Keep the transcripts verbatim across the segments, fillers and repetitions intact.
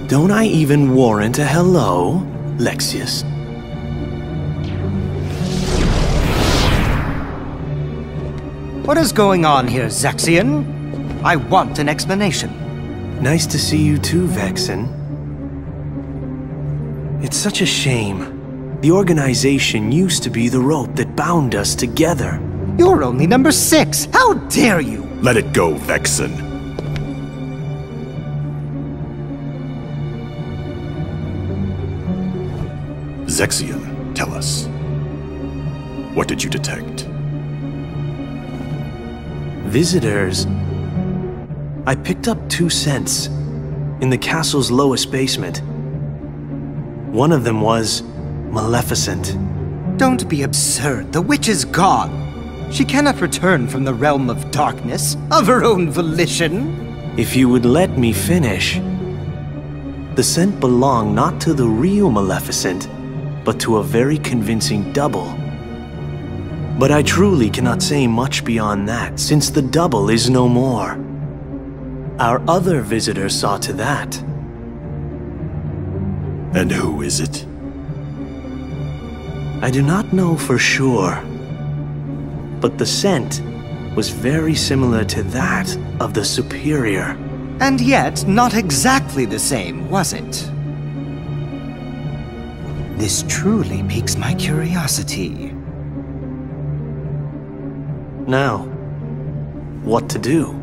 Don't I even warrant a hello, Lexaeus? What is going on here, Zexion? I want an explanation. Nice to see you too, Vexen. It's such a shame. The organization used to be the rope that bound us together. You're only number six. How dare you? Let it go, Vexen. Zexion, tell us. What did you detect? Visitors. I picked up two scents in the castle's lowest basement. One of them was Maleficent. Don't be absurd. The witch is gone. She cannot return from the realm of darkness of her own volition. If you would let me finish. The scent belonged not to the real Maleficent, but to a very convincing double. But I truly cannot say much beyond that, since the double is no more. Our other visitor saw to that. And who is it? I do not know for sure, but the scent was very similar to that of the Superior. And yet, not exactly the same, was it? This truly piques my curiosity. Now, what to do?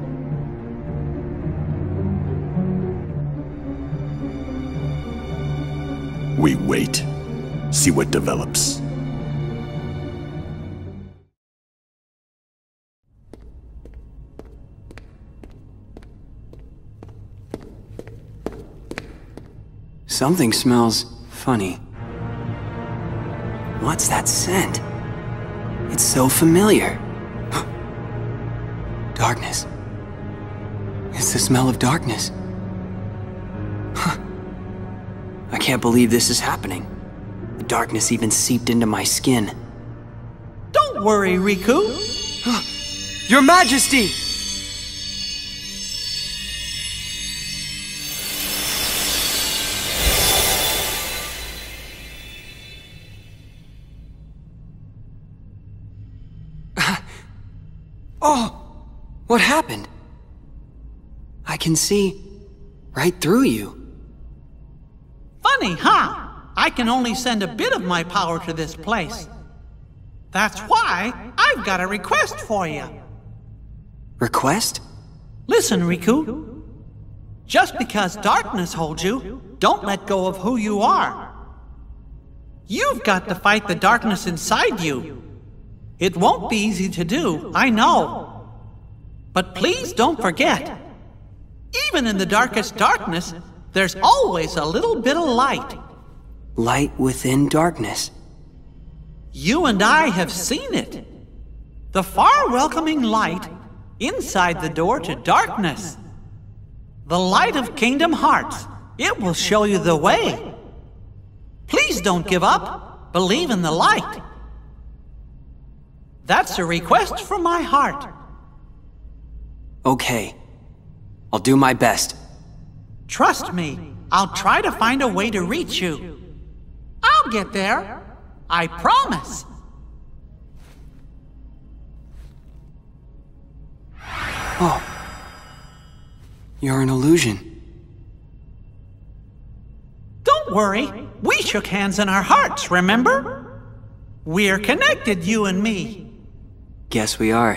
We wait. See what develops. Something smells funny. What's that scent? It's so familiar. Darkness. It's the smell of darkness. Huh. I can't believe this is happening. The darkness even seeped into my skin. Don't worry, Riku. Your Majesty! Oh! What happened? I can see right through you. Funny, huh? I can only send a bit of my power to this place. That's why I've got a request for you. Request? Listen, Riku. Just because darkness holds you, don't let go of who you are. You've got to fight the darkness inside you. It won't be easy to do, I know. But please don't forget, even in the darkest darkness, there's always a little bit of light. Light within darkness. You and I have seen it. The far welcoming light inside the door to darkness. The light of Kingdom Hearts. It will show you the way. Please don't give up. Believe in the light. That's a request from my heart. Okay. I'll do my best. Trust me, I'll try to find a way to reach you. I'll get there. I promise. Oh. You're an illusion. Don't worry. We shook hands in our hearts, remember? We're connected, you and me. Guess we are.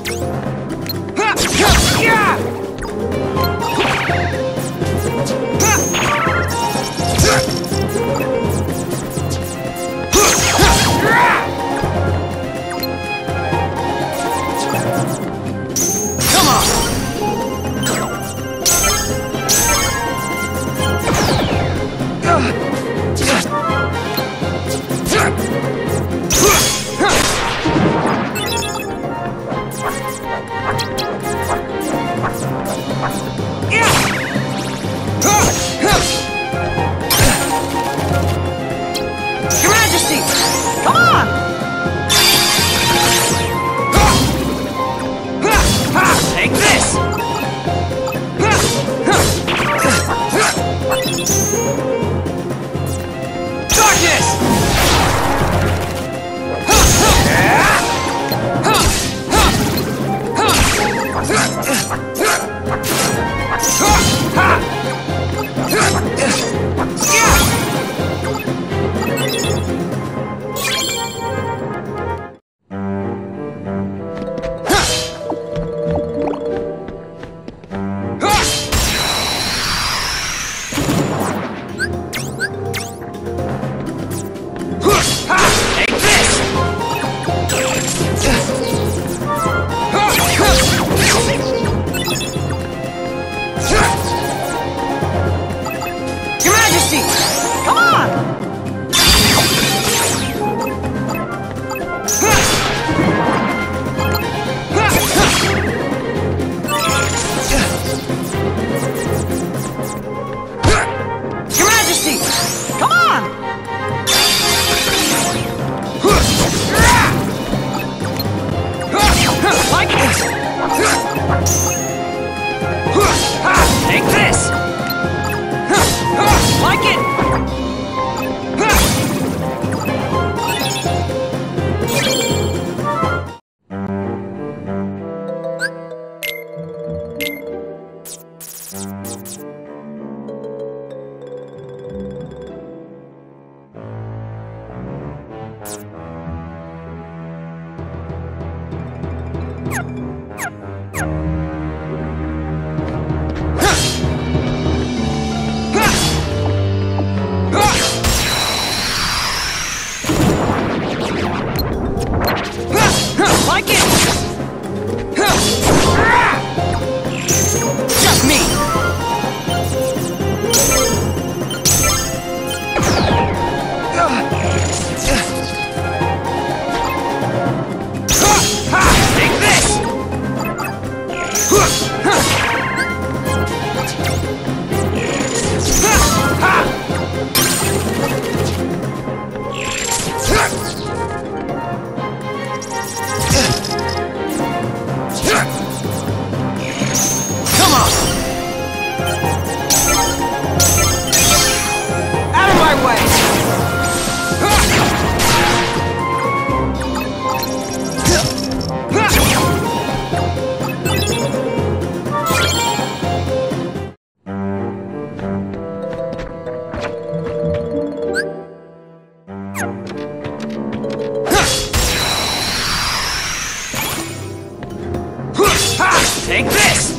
Take this!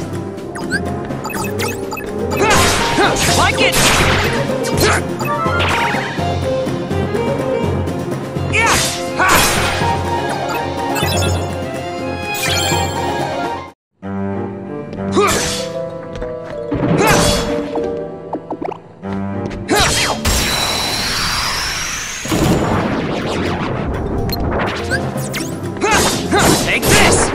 Like it! Yeah! Take this!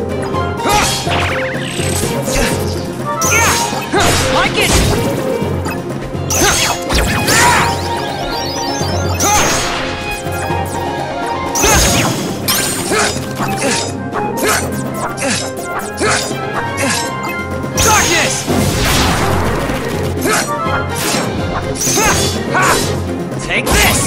Like it! Darkness! Take this!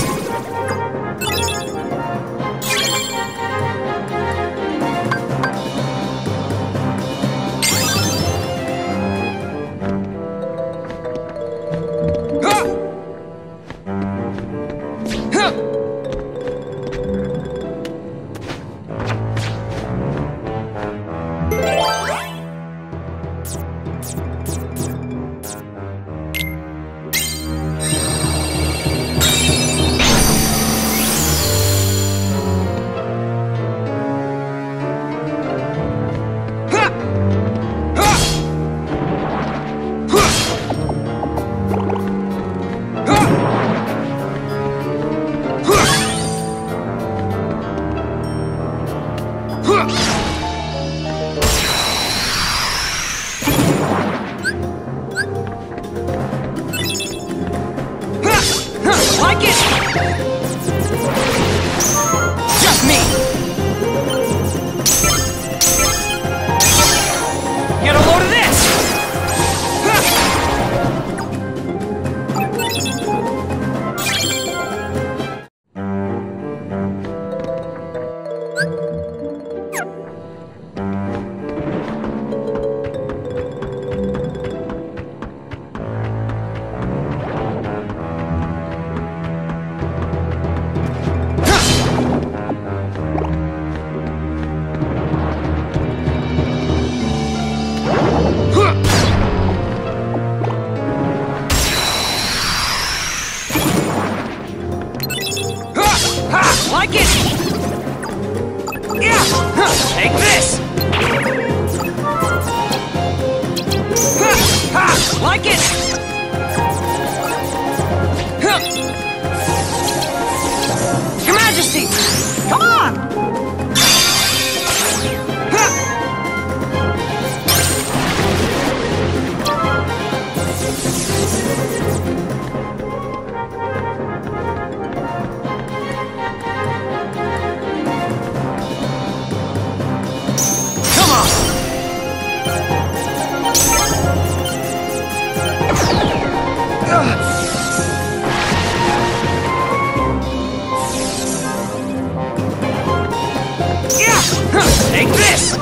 Like it! Your Majesty! Come on! Take this!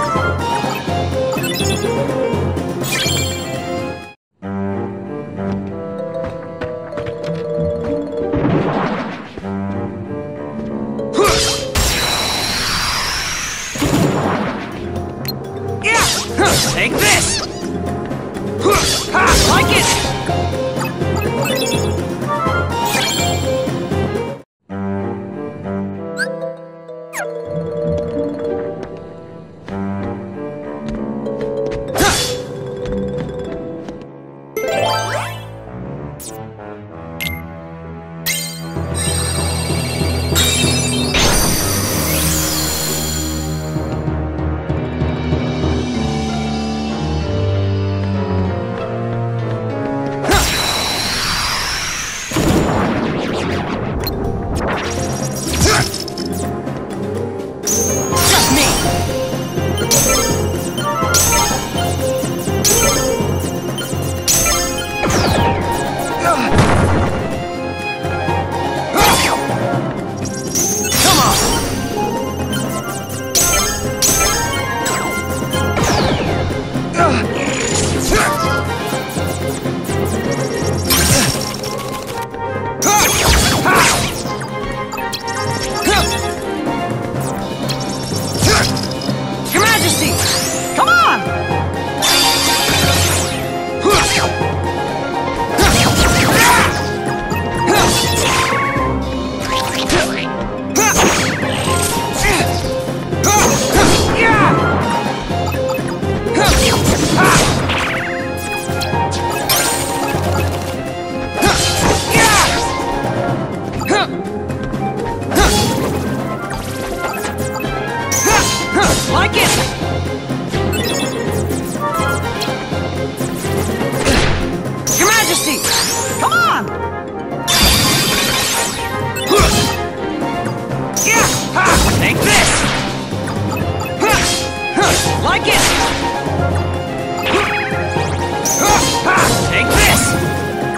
Take this! Ha! Like it! Like it! Your Majesty! Come on! Take this! Like it! Take this!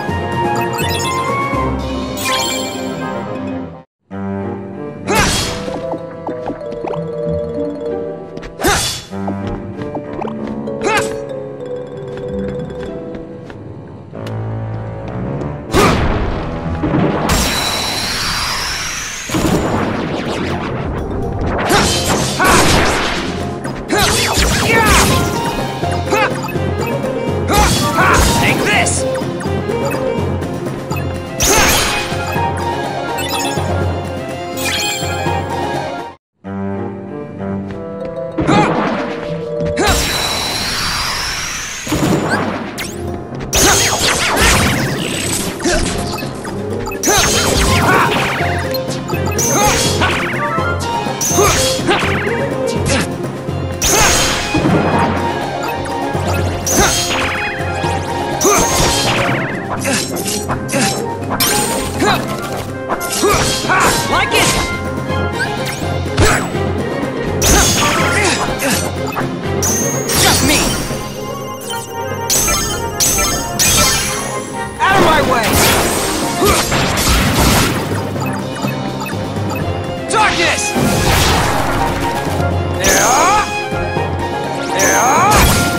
Take this! Like it! Just me! Out of my way! Darkness! Yeah! Yeah!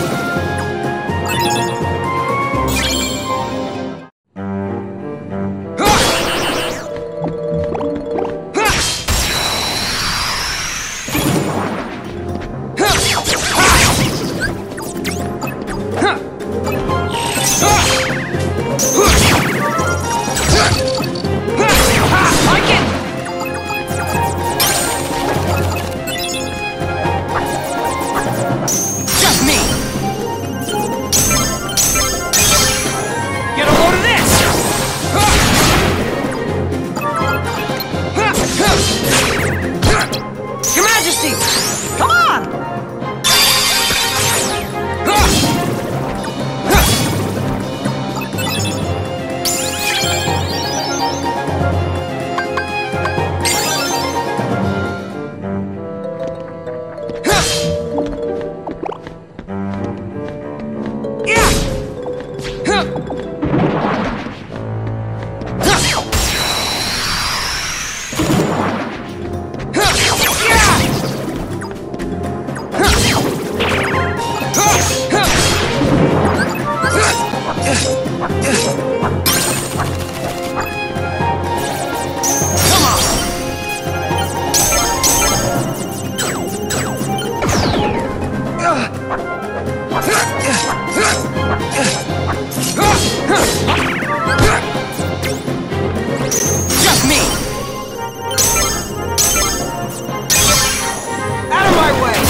Like it! Just me! Just me! Out of my way!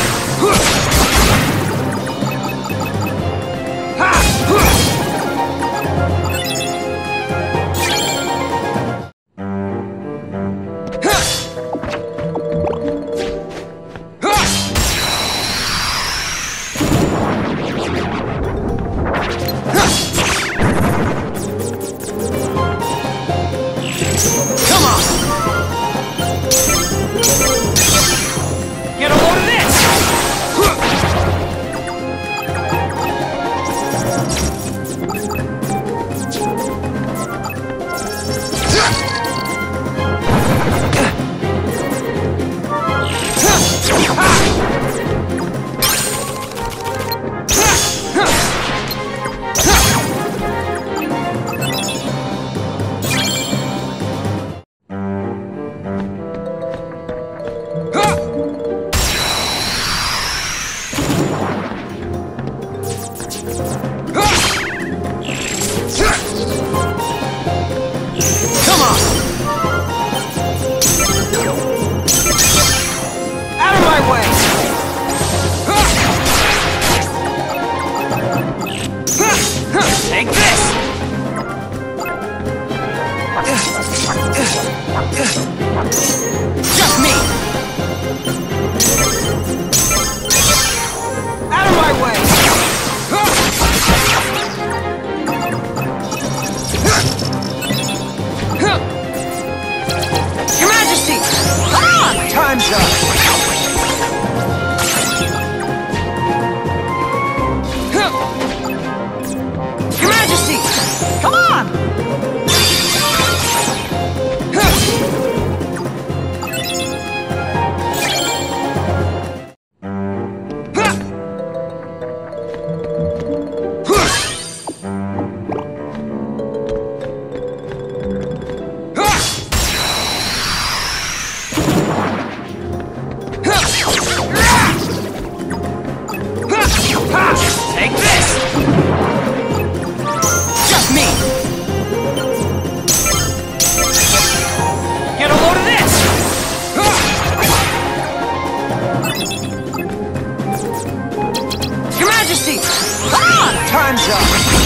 Just me! Out of my way! Your Majesty! Ah! Time's up! Your Majesty! Come on! Take this! Just me! Get a load of this! Your Majesty! Ah! Time's up!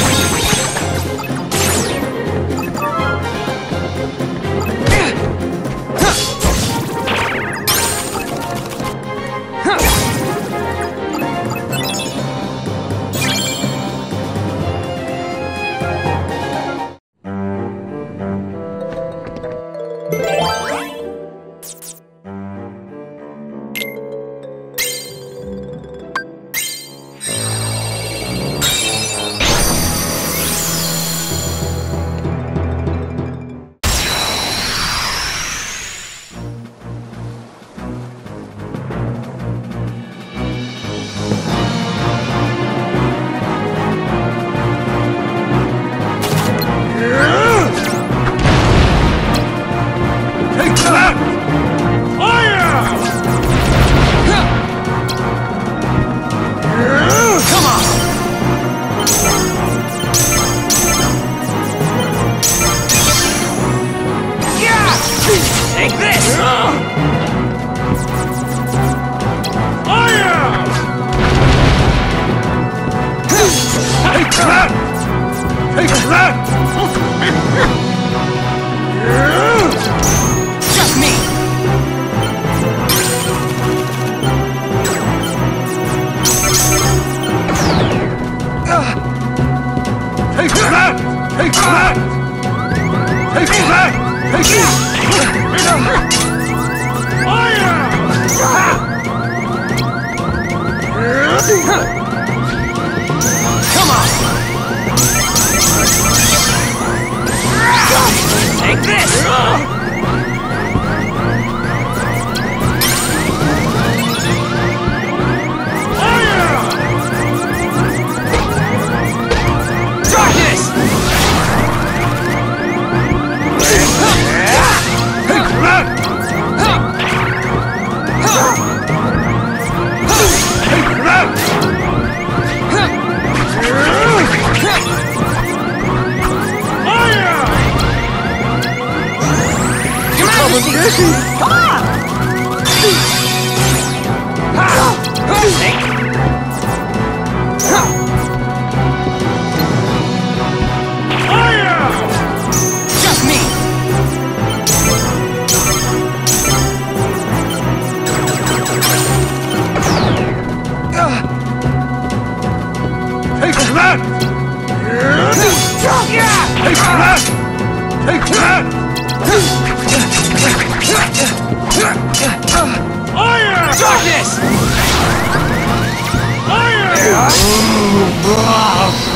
Take this! Fire! Take that! Take that! Just me! Take that! Take that! Take that! Take that! Fire! Come on! Take this! Fire! Darkness! that! Take that! Take that! Iron! Darkness! Iron!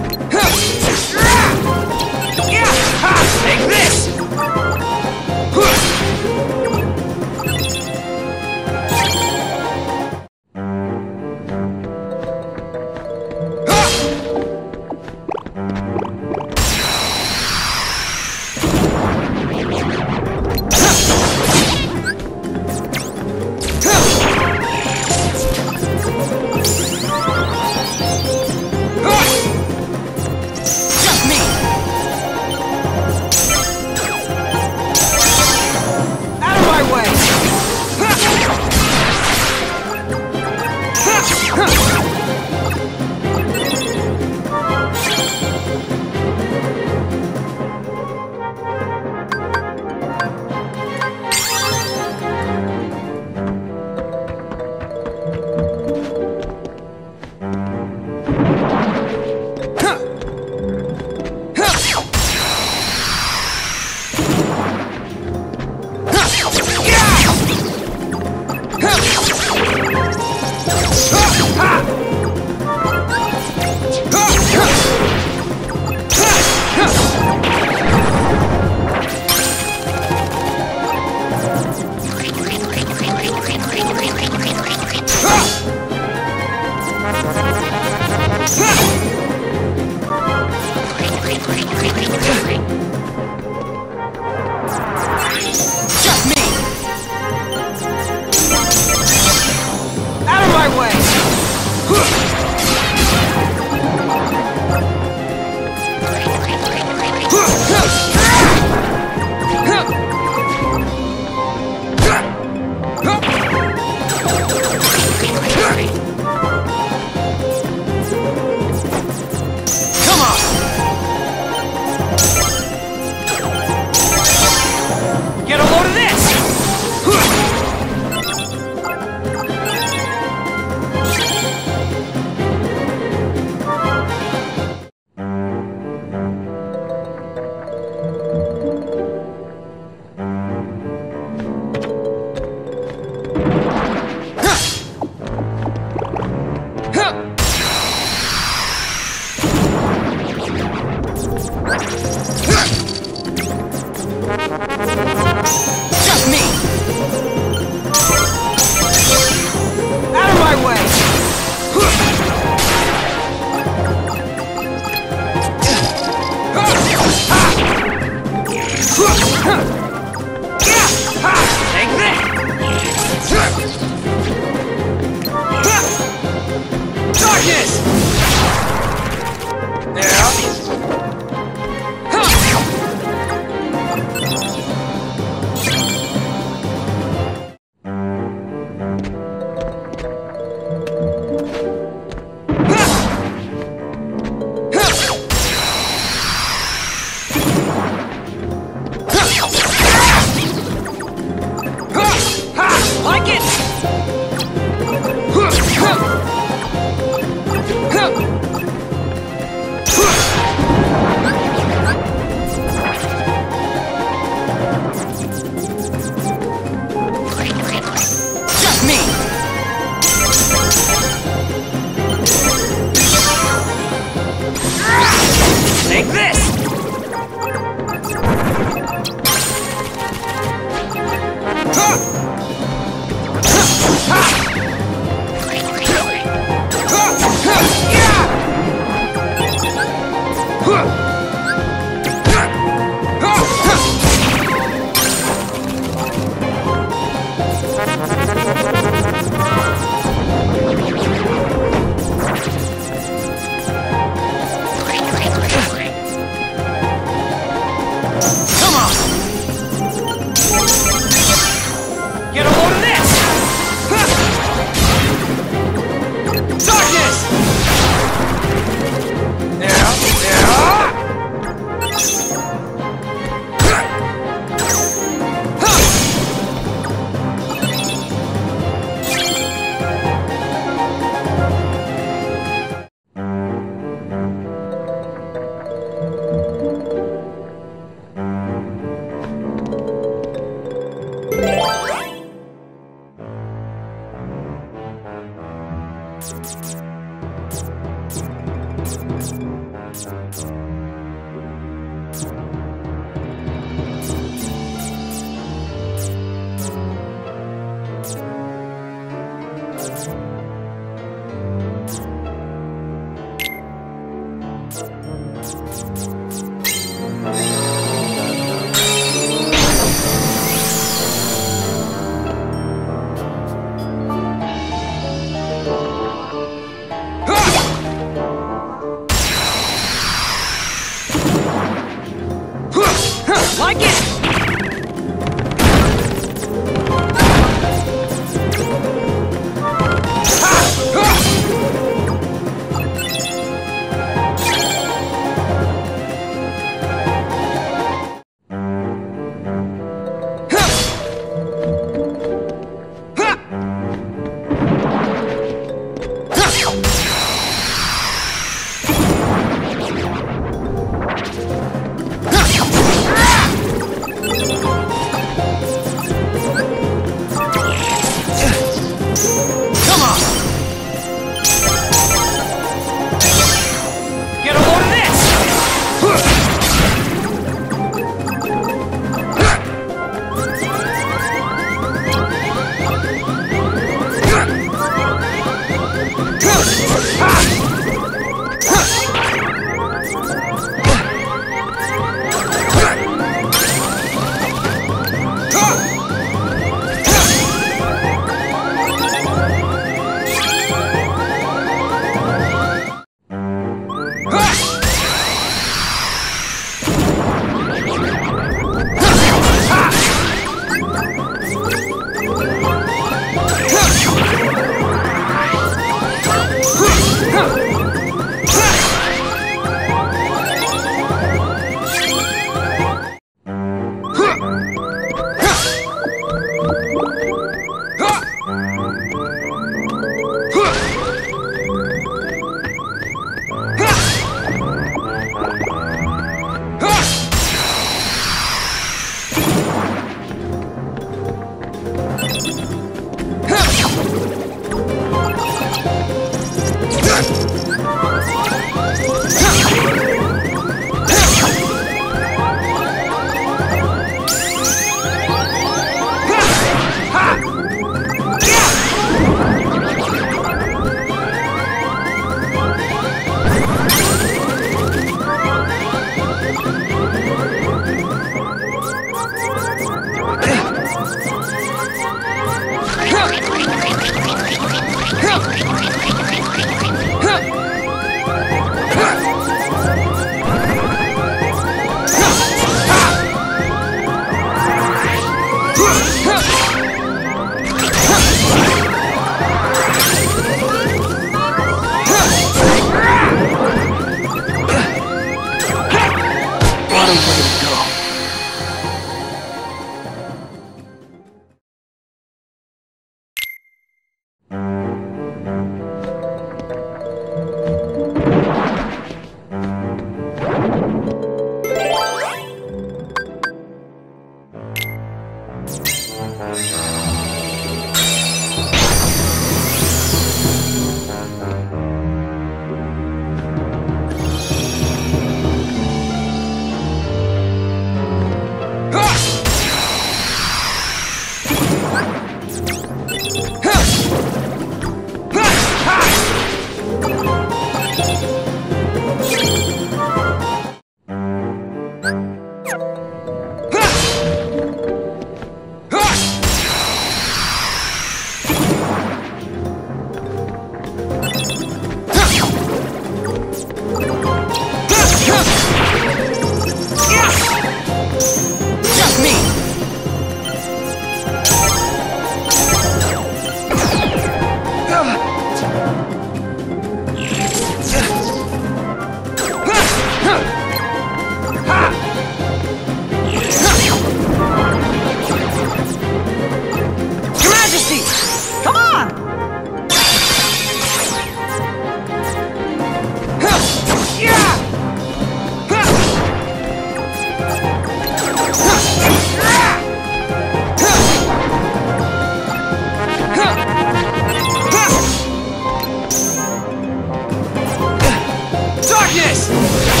Darkness!